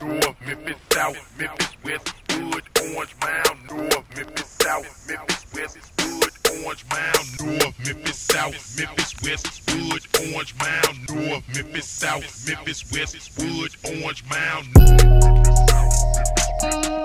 North, Memphis South, Memphis West, Wood, Orange Mound, North, Memphis South, Memphis West, Wood, Orange Mound, North, Memphis South, Memphis West, Wood, Orange Mound, North, Memphis South, Memphis West, Wood, Orange Mound, North, Memphis South, Memphis West.